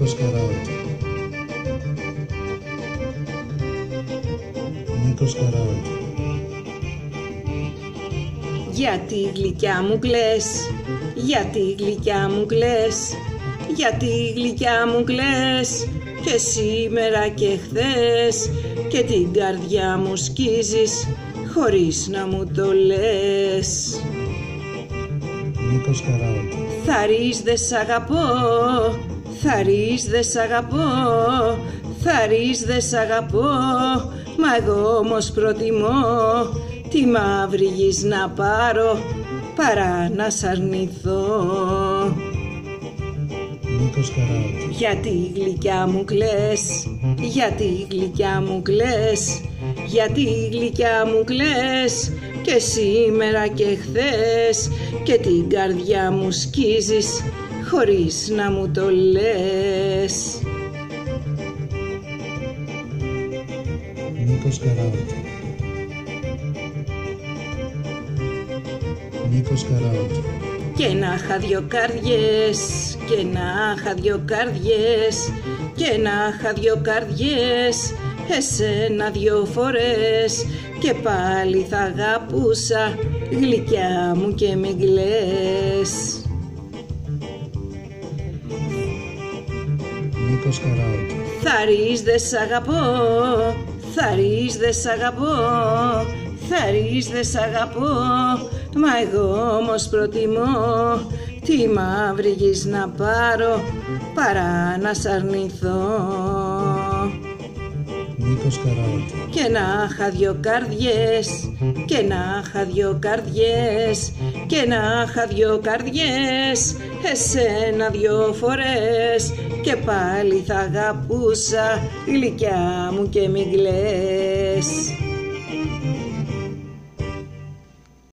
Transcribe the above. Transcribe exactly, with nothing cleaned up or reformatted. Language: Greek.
Νίκος Καραότη. Νίκος Καραότη. Γιατί γλυκιά μου κλαις, γιατί γλυκιά μου κλαις, γιατί γλυκιά μου κλαις, και σήμερα και χθες, και την καρδιά μου σκίζεις χωρίς να μου το λες. Νίκος Καραότη. Θαρείς δε σ' αγαπώ, θαρείς δε σ' αγαπώ, θαρείς δε σ' αγαπώ, μα εγώ όμως προτιμώ τη μαύρη γης να πάρω παρά να σ' αρνηθώ. Νίκος Καραότη. Γιατί γλυκιά μου κλαις, γιατί γλυκιά μου κλαις, γιατί γλυκιά μου κλαις, και σήμερα και χθες, και την καρδιά μου σκίζεις χωρίς να μου το λες. Νίκος Καραότη. Νίκος Καραότη. Και να είχα δυο καρδιές, και να είχα δυο καρδιές, και να είχα δυο καρδιές, εσένα δυο φορές, και πάλι θα αγαπούσα, γλυκιά μου, και μη κλαις. Νίκος Καραότη. Θαρείς δε σ' αγαπώ, θαρείς δε σ' αγαπώ, θαρείς δε σ' αγαπώ, μα εγώ όμως προτιμώ τη μαύρη γης να πάρω παρά να σ' αρνηθώ. Νίκος Καραότη. Και να είχα δυο καρδιές, και να είχα δυο καρδιές, και να είχα δυο καρδιές, εσένα δυο φορές, και πάλι θα αγαπούσα, γλυκιά μου, και μη κλαις.